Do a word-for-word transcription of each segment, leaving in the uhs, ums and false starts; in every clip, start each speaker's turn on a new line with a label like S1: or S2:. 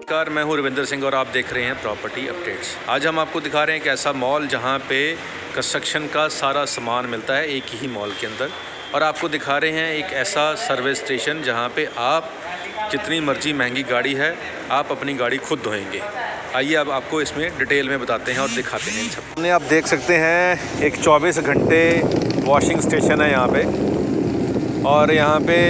S1: नमस्कार, मैं हूं रविंदर सिंह और आप देख रहे हैं प्रॉपर्टी अपडेट्स। आज हम आपको दिखा रहे हैं एक ऐसा मॉल जहां पे कंस्ट्रक्शन का सारा सामान मिलता है एक ही मॉल के अंदर, और आपको दिखा रहे हैं एक ऐसा सर्विस स्टेशन जहां पे आप जितनी मर्जी महंगी गाड़ी है आप अपनी गाड़ी खुद धोएंगे। आइए अब आपको इसमें डिटेल में बताते हैं और दिखाते हैं इन सब। हमने आप देख सकते हैं एक चौबीस घंटे वॉशिंग स्टेशन है यहाँ पे, और यहाँ पे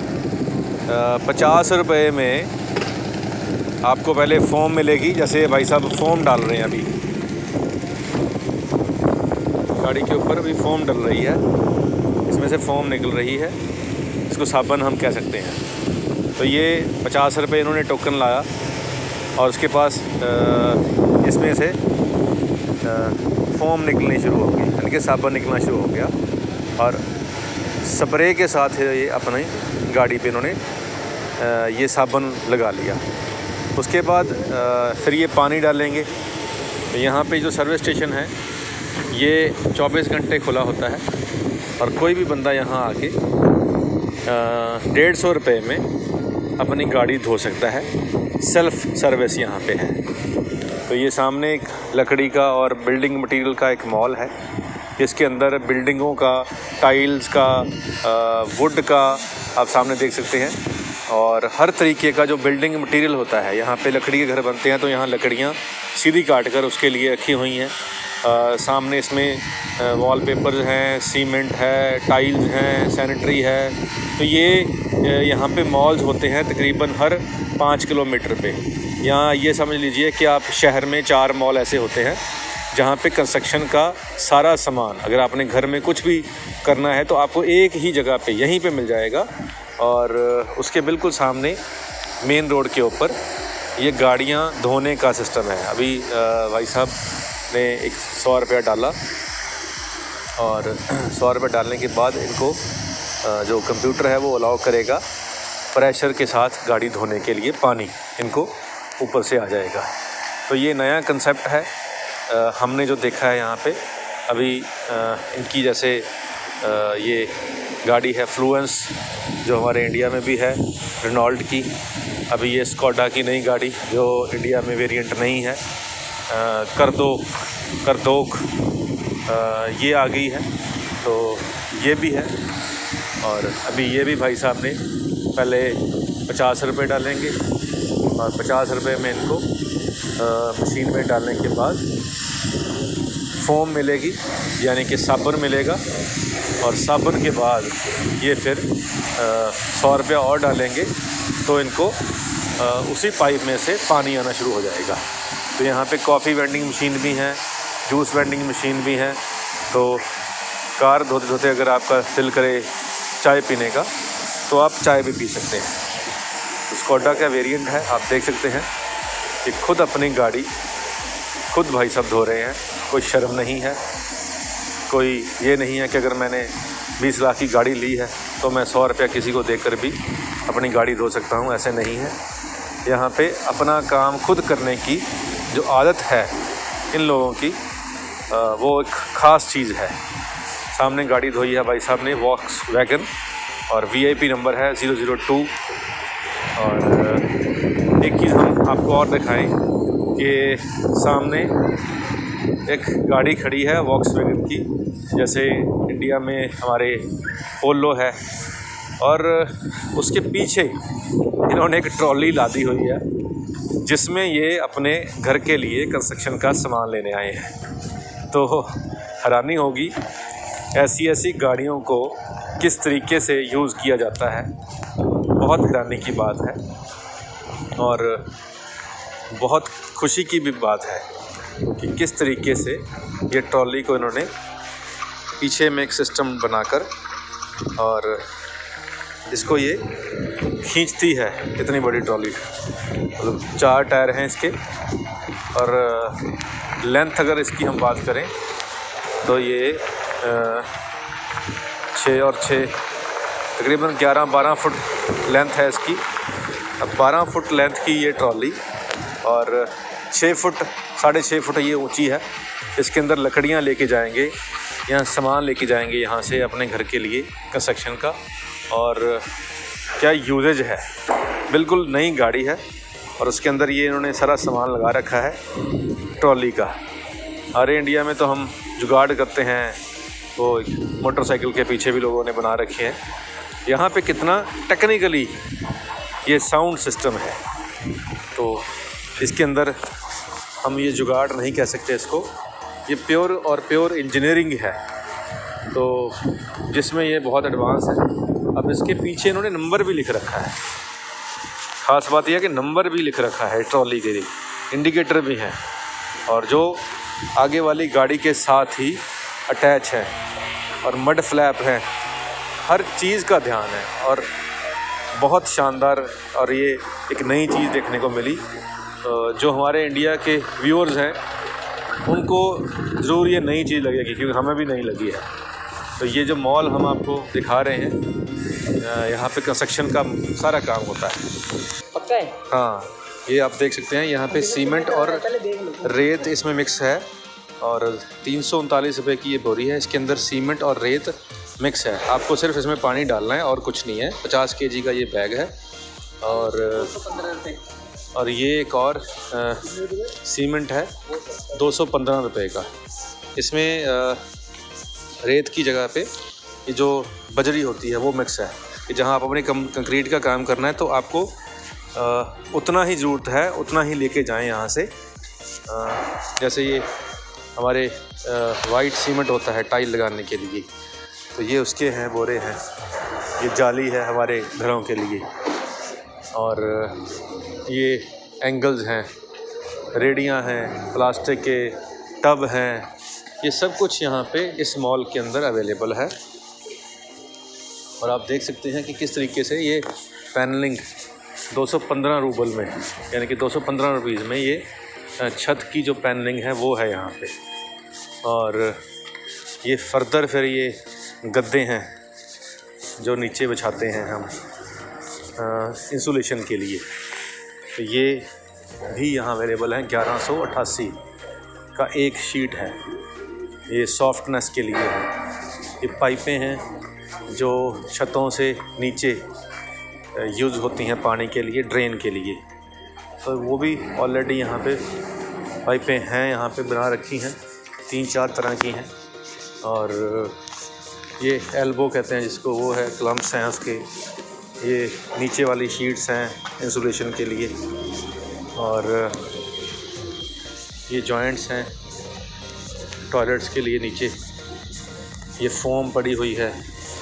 S1: पचास रुपये में आपको पहले फोम मिलेगी। जैसे भाई साहब फोम डाल रहे हैं, अभी गाड़ी के ऊपर अभी फोम डल रही है, इसमें से फोम निकल रही है, इसको साबुन हम कह सकते हैं। तो ये पचास रुपये इन्होंने टोकन लाया और उसके पास इसमें से फोम निकलनी शुरू हो गई, यानी कि साबुन निकलना शुरू हो गया, और स्प्रे के साथ ये अपनी गाड़ी पे इन्होंने ये साबुन लगा लिया। उसके बाद फिर ये पानी डालेंगे। यहाँ पे जो सर्विस स्टेशन है ये चौबीस घंटे खुला होता है, और कोई भी बंदा यहाँ आके डेढ़ सौ रुपये में अपनी गाड़ी धो सकता है। सेल्फ़ सर्विस यहाँ पे है। तो ये सामने एक लकड़ी का और बिल्डिंग मटेरियल का एक मॉल है। इसके अंदर बिल्डिंगों का, टाइल्स का, वुड का आप सामने देख सकते हैं, और हर तरीके का जो बिल्डिंग मटेरियल होता है। यहाँ पे लकड़ी के घर बनते हैं तो यहाँ लकड़ियाँ सीधी काट कर उसके लिए रखी हुई हैं। आ, सामने इसमें वॉलपेपर्स हैं, सीमेंट है, टाइल्स हैं, सैनिटरी है। तो ये यहाँ पे मॉल्स होते हैं तकरीबन हर पाँच किलोमीटर पे। यहाँ ये समझ लीजिए कि आप शहर में चार मॉल ऐसे होते हैं जहाँ पे कंस्ट्रक्शन का सारा सामान, अगर आपने घर में कुछ भी करना है तो आपको एक ही जगह पे यहीं पे मिल जाएगा। और उसके बिल्कुल सामने मेन रोड के ऊपर ये गाड़ियाँ धोने का सिस्टम है। अभी भाई साहब ने एक सौ रुपया डाला, और सौ रुपये डालने के बाद इनको जो कंप्यूटर है वो अलाउ करेगा प्रेशर के साथ गाड़ी धोने के लिए, पानी इनको ऊपर से आ जाएगा। तो ये नया कंसेप्ट है हमने जो देखा है यहाँ पे। अभी इनकी जैसे ये गाड़ी है फ्लुएंस, जो हमारे इंडिया में भी है, रेनॉल्ट की। अभी ये स्कोडा की नई गाड़ी जो इंडिया में वेरिएंट नहीं है, करदो करदोक ये आ गई है, तो ये भी है। और अभी ये भी भाई साहब ने पहले पचास रुपये डालेंगे, और पचास रुपये में इनको मशीन में डालने के बाद फोम मिलेगी, यानी कि साबुन मिलेगा, और साबुन के बाद ये फिर सौ रुपया और डालेंगे तो इनको आ, उसी पाइप में से पानी आना शुरू हो जाएगा। तो यहाँ पे कॉफ़ी वेंडिंग मशीन भी हैं, जूस वेंडिंग मशीन भी हैं। तो कार धोते धोते अगर आपका दिल करे चाय पीने का तो आप चाय भी पी सकते हैं। तो स्कोडा का वेरिएंट है, आप देख सकते हैं कि खुद अपनी गाड़ी खुद भाई साहब धो रहे हैं। कोई शर्म नहीं है, कोई ये नहीं है कि अगर मैंने बीस लाख की गाड़ी ली है तो मैं सौ रुपया किसी को देकर भी अपनी गाड़ी धो सकता हूँ, ऐसे नहीं है। यहाँ पे अपना काम खुद करने की जो आदत है इन लोगों की, वो एक ख़ास चीज़ है। सामने गाड़ी धोई है भाई साहब ने, वॉक्स वैगन, और वीआईपी नंबर है ज़ीरो ज़ीरो टू। और एक चीज़ हम आपको और दिखाएं कि सामने एक गाड़ी खड़ी है वॉक्स वैगन की, जैसे इंडिया में हमारे पोलो है, और उसके पीछे इन्होंने एक ट्रॉली लादी हुई है जिसमें ये अपने घर के लिए कंस्ट्रक्शन का सामान लेने आए हैं। तो हैरानी होगी ऐसी ऐसी गाड़ियों को किस तरीके से यूज़ किया जाता है, बहुत हैरानी की बात है, और बहुत खुशी की भी बात है कि किस तरीके से ये ट्रॉली को इन्होंने पीछे में एक सिस्टम बनाकर, और इसको ये खींचती है इतनी बड़ी ट्रॉली। मतलब चार टायर हैं इसके, और लेंथ अगर इसकी हम बात करें तो ये छः और छः तकरीबन ग्यारह बारह फुट लेंथ है इसकी। अब बारह फुट लेंथ की ये ट्रॉली, और छः फुट साढ़े छः फुट ये ऊंची है। इसके अंदर लकड़ियाँ लेके जाएंगे, यहाँ सामान लेके जाएंगे यहाँ से अपने घर के लिए कंस्ट्रक्शन का। और क्या यूजेज है, बिल्कुल नई गाड़ी है, और उसके अंदर ये इन्होंने सारा सामान लगा रखा है ट्रॉली का। हमारे इंडिया में तो हम जुगाड़ करते हैं, वो मोटरसाइकिल के पीछे भी लोगों ने बना रखे हैं। यहाँ पे कितना टेक्निकली ये साउंड सिस्टम है, तो इसके अंदर हम ये जुगाड़ नहीं कह सकते इसको, ये प्योर और प्योर इंजीनियरिंग है, तो जिसमें ये बहुत एडवांस है। अब इसके पीछे इन्होंने नंबर भी लिख रखा है। ख़ास बात यह है कि नंबर भी लिख रखा है ट्रॉली के लिए, इंडिकेटर भी हैं, और जो आगे वाली गाड़ी के साथ ही अटैच है, और मड फ्लैप है, हर चीज़ का ध्यान है, और बहुत शानदार। और ये एक नई चीज़ देखने को मिली, जो हमारे इंडिया के व्यूअर्स हैं उनको ज़रूर ये नई चीज़ लगेगी, क्योंकि हमें भी नहीं लगी है। तो ये जो मॉल हम आपको दिखा रहे हैं, यहाँ पे कंस्ट्रक्शन का सारा काम होता है।
S2: पक्का है?
S1: हाँ, ये आप देख सकते हैं यहाँ पे सीमेंट और रेत इसमें मिक्स है, और तीन सौ उनतालीस रुपये की ये बोरी है। इसके अंदर सीमेंट और रेत मिक्स है, आपको सिर्फ इसमें पानी डालना है और कुछ नहीं है। पचास केजी का ये बैग है, और और ये एक और आ, सीमेंट है दो सौ पंद्रह रुपये का। इसमें आ, रेत की जगह पे ये जो बजरी होती है वो मिक्स है, कि जहाँ आप अपने कम कंक्रीट का काम करना है तो आपको आ, उतना ही ज़रूरत है, उतना ही लेके जाएं यहाँ से। आ, जैसे ये हमारे वाइट सीमेंट होता है टाइल लगाने के लिए, तो ये उसके हैं बोरे हैं। ये जाली है हमारे घरों के लिए, और ये एंगल्स हैं, रेडियाँ हैं, प्लास्टिक के टब हैं, ये सब कुछ यहाँ पे इस मॉल के अंदर अवेलेबल है। और आप देख सकते हैं कि किस तरीके से ये पैनलिंग दो सौ पंद्रह रूबल में, यानी कि दो सौ पंद्रह रुपीज़ में ये छत की जो पैनलिंग है वो है यहाँ पे। और ये फर्दर फिर ये गद्दे हैं जो नीचे बिछाते हैं हम इंसुलेशन के लिए, तो ये भी यहाँ अवेलेबल है। ग्यारह सौ अट्ठासी का एक शीट है, ये सॉफ्टनेस के लिए है। ये पाइपें हैं जो छतों से नीचे यूज़ होती हैं पानी के लिए, ड्रेन के लिए, तो वो भी ऑलरेडी यहाँ पे पाइपें हैं, यहाँ पे बना रखी हैं, तीन चार तरह की हैं। और ये एल्बो कहते हैं जिसको, वो है, क्लम्प्स हैं उसके। ये नीचे वाली शीट्स हैं इंसुलेशन के लिए, और ये जॉइंट्स हैं टॉयलेट्स के लिए नीचे। ये फोम पड़ी हुई है,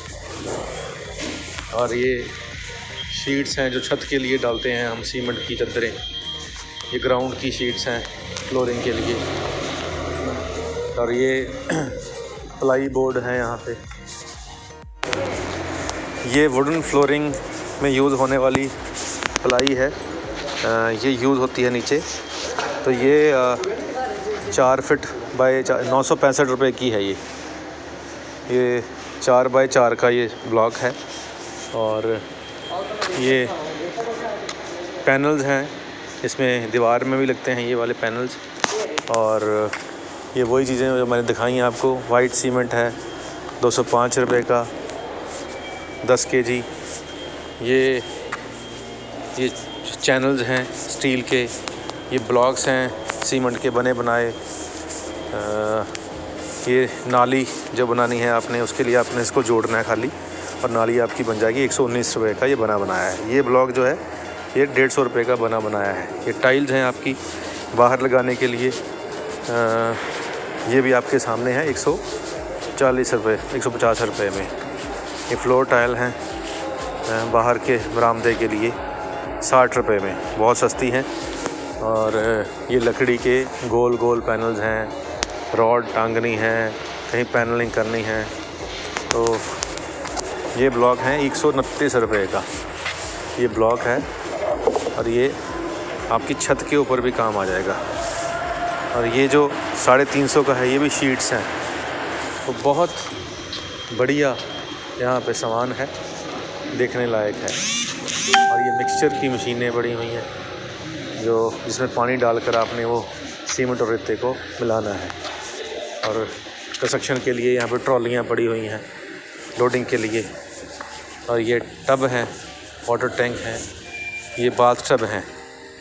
S1: और ये शीट्स हैं जो छत के लिए डालते हैं हम, सीमेंट की चद्दरें। ये ग्राउंड की शीट्स हैं फ्लोरिंग के लिए, और ये प्लाई बोर्ड है यहाँ पे। ये वुडन फ्लोरिंग में यूज़ होने वाली प्लाई है, ये यूज़ होती है नीचे। तो ये चार फिट बाई चार नौ सौ पैंसठ रुपये की है। ये ये चार बाई चार का ये ब्लॉक है, और ये पैनल्स हैं, इसमें दीवार में भी लगते हैं ये वाले पैनल्स। और ये वही चीज़ें जो मैंने दिखाई हैं आपको। वाइट सीमेंट है दो सौ पाँच रुपये का दस केजी। ये ये चैनल्स हैं स्टील के, ये ब्लॉक्स हैं सीमेंट के बने बनाए। ये नाली जो बनानी है आपने, उसके लिए आपने इसको जोड़ना है खाली, और नाली आपकी बन जाएगी। एक सौ उन्नीस रुपये का ये बना बनाया है। ये ब्लॉक जो है ये डेढ़ सौ रुपये का बना बनाया है। ये टाइल्स हैं आपकी बाहर लगाने के लिए, आ, ये भी आपके सामने है एक सौ चालीस रुपये एक सौ पचास रुपये में। ये फ्लोर टाइल हैं बाहर के बरामदे के लिए साठ रुपये में, बहुत सस्ती हैं। और ये लकड़ी के गोल गोल पैनल्स हैं, रॉड टांगनी है, कहीं पैनलिंग करनी है, तो ये ब्लॉक हैं एक सौ उनतीस रुपये का ये ब्लॉक है। और ये आपकी छत के ऊपर भी काम आ जाएगा। और ये जो साढ़े तीन सौ का है ये भी शीट्स हैं, तो बहुत बढ़िया यहाँ पे सामान है, देखने लायक है। और ये मिक्सचर की मशीनें पड़ी हुई हैं जो जिसमें पानी डालकर आपने वो सीमेंट और रेते को मिलाना है। और कंस्ट्रक्शन के लिए यहाँ पे ट्रॉलियाँ पड़ी हुई हैं लोडिंग के लिए। और ये टब हैं, वाटर टैंक हैं, ये बाथ टब हैं,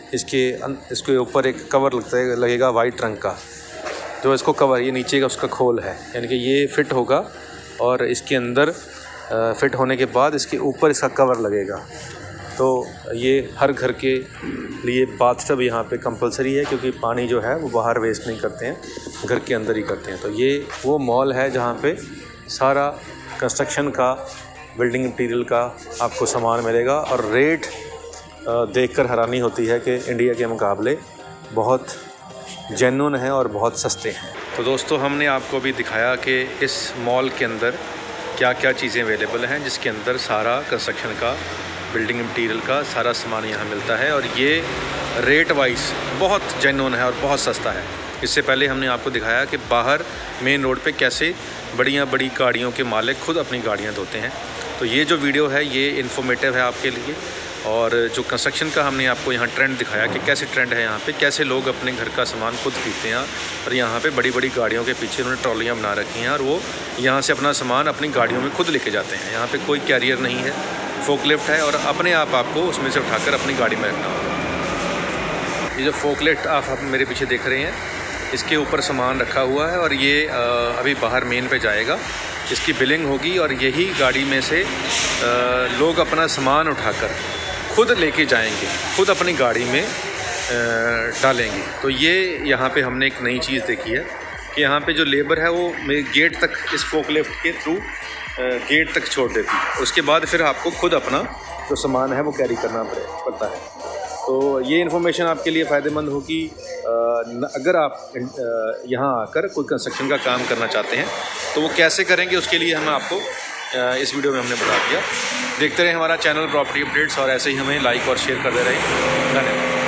S1: इसके इसके ऊपर एक कवर लगता है लगेगा वाइट रंग का, जो इसको कवर, ये नीचे का उसका खोल है, यानी कि ये फिट होगा और इसके अंदर फिट होने के बाद इसके ऊपर इसका कवर लगेगा। तो ये हर घर के लिए बाथटब यहाँ पे कंपलसरी है, क्योंकि पानी जो है वो बाहर वेस्ट नहीं करते हैं, घर के अंदर ही करते हैं। तो ये वो मॉल है जहाँ पे सारा कंस्ट्रक्शन का, बिल्डिंग मटीरियल का आपको सामान मिलेगा और रेट देखकर हैरानी होती है कि इंडिया के मुकाबले बहुत जेन्युइन है और बहुत सस्ते हैं। तो दोस्तों, हमने आपको अभी दिखाया कि इस मॉल के अंदर क्या क्या चीज़ें अवेलेबल हैं, जिसके अंदर सारा कंस्ट्रक्शन का, बिल्डिंग मटीरियल का सारा सामान यहाँ मिलता है और ये रेट वाइज बहुत जेन्युइन है और बहुत सस्ता है। इससे पहले हमने आपको दिखाया कि बाहर मेन रोड पे कैसे बढ़िया बड़ी गाड़ियों के मालिक खुद अपनी गाड़ियाँ धोते हैं। तो ये जो वीडियो है ये इन्फॉर्मेटिव है आपके लिए, और जो कंस्ट्रक्शन का हमने आपको यहाँ ट्रेंड दिखाया कि कैसे ट्रेंड है यहाँ पे, कैसे लोग अपने घर का सामान खुद खरीदते हैं और यहाँ पे बड़ी बड़ी गाड़ियों के पीछे उन्होंने ट्रॉलियाँ बना रखी हैं और वो यहाँ से अपना सामान अपनी गाड़ियों में खुद लेके जाते हैं। यहाँ पे कोई कैरियर नहीं है, फोकलिफ्ट है और अपने आप आपको उसमें से उठाकर अपनी गाड़ी में रखना होगा। ये जो फोकलिफ्ट आप मेरे पीछे देख रहे हैं, इसके ऊपर सामान रखा हुआ है और ये अभी बाहर मेन पे जाएगा, इसकी बिलिंग होगी और यही गाड़ी में से लोग अपना सामान उठाकर खुद लेके जाएंगे, खुद अपनी गाड़ी में डालेंगे। तो ये यहाँ पे हमने एक नई चीज़ देखी है कि यहाँ पे जो लेबर है वो गेट तक इस फोकलिफ्ट के थ्रू गेट तक छोड़ देती है, उसके बाद फिर आपको खुद अपना जो सामान है वो कैरी करना पड़ता है। तो ये इन्फॉर्मेशन आपके लिए फ़ायदेमंद होगी अगर आप यहाँ आकर कोई कंस्ट्रक्शन का काम करना चाहते हैं। तो वो कैसे करेंगे उसके लिए हम आपको इस वीडियो में हमने बता दिया। देखते रहें हमारा चैनल प्रॉपर्टी अपडेट्स और ऐसे ही हमें लाइक और शेयर करते रहें। धन्यवाद।